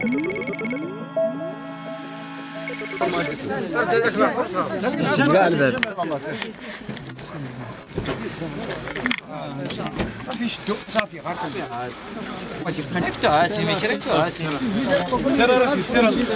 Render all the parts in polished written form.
كاع الباب صافي شدو صافي غاكم واش ركبتوها سيمي ركبتوها سيمي سير رشيد سير رشيد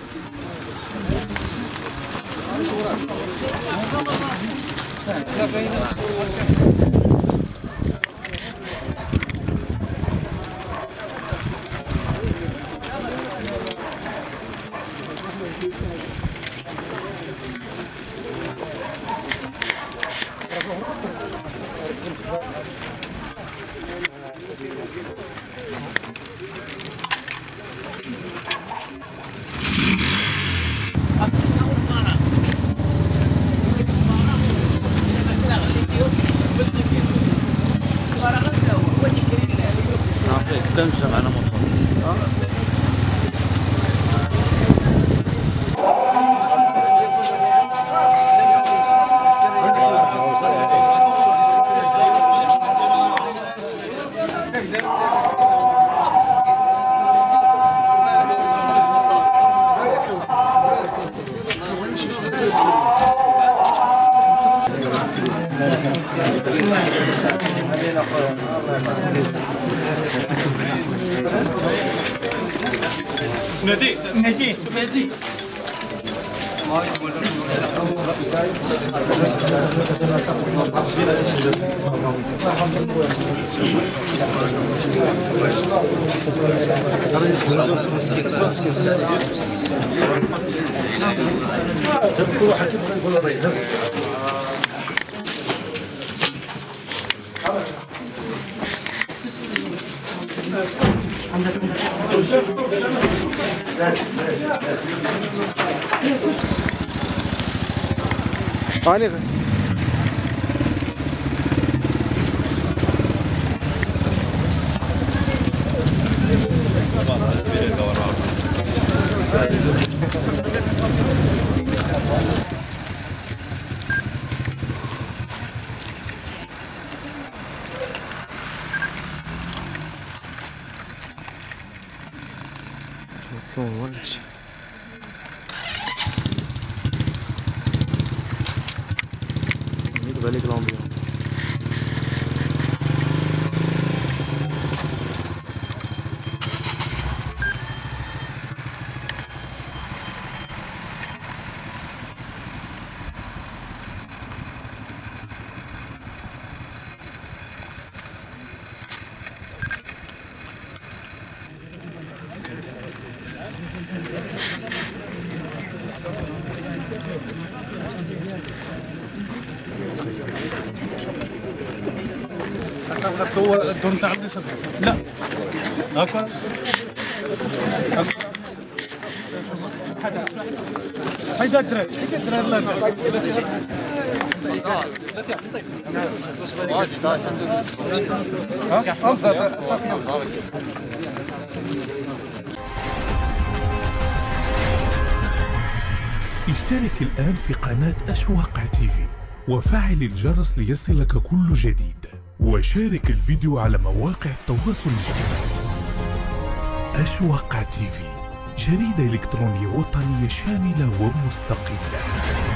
تمشي معنا موطور نادي نادي ماشي هاني بالك الامبيون الدور نتاع النسر لا هاكا هيدا الدراري لا اشترك الآن في قناة أشواق تيفي وفعل الجرس ليصلك كل جديد، وشارك الفيديو على مواقع التواصل الاجتماعي. أشواق تيفي، جريدة إلكترونية وطنية شاملة ومستقلة.